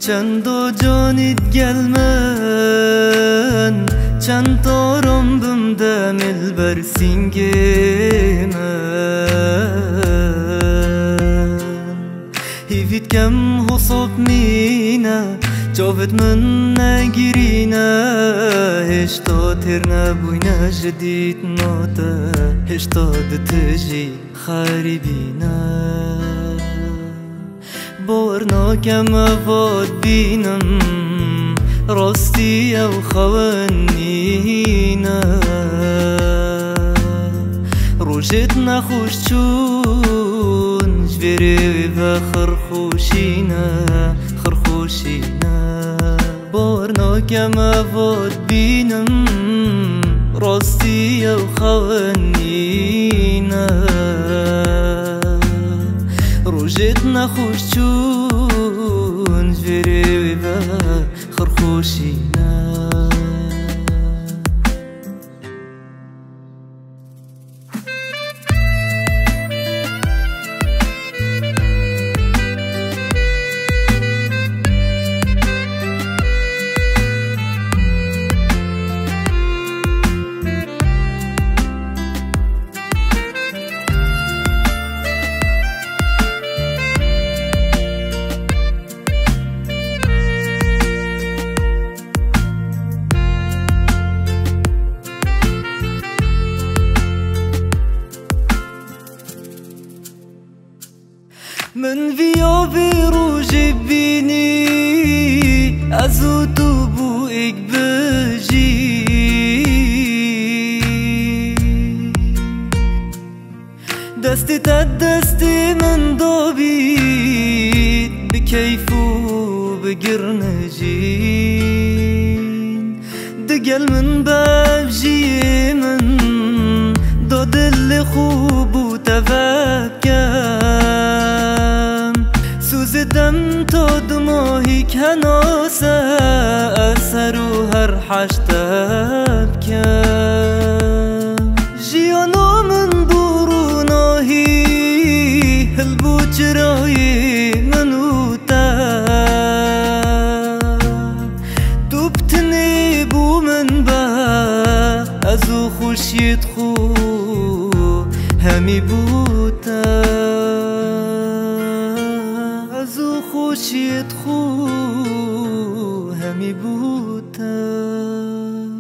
چند و جانید گلمن چند دارم بمده مل بر سینگه من هیوید کم حساب مینه جاوید من نگیرینه هشتا تر نبوینه جدید ناته هشتا دتجی خریبینه باور ناکم افاد بینم راستی او خوانینه روشت نخوش چون جوری و خرخوشینه باور ناکم افاد بینم راستی او خوانینه روشت نخوش چون جوری و خرخوشینه من ویا بروج بینی از او تو بو ایک بجی دستی تا دستی من دابید بکیف و بگرنجین دگل من ببجی من دا دل خوب و تفکم سوزدم تا دماهی کناسه اثر و هر حشتب کم جیانا من بروناهی هل بو چرای منو تو بتنی بو من با از او خوشیت خو همی بوتا از او خوشیت خو همی بوتا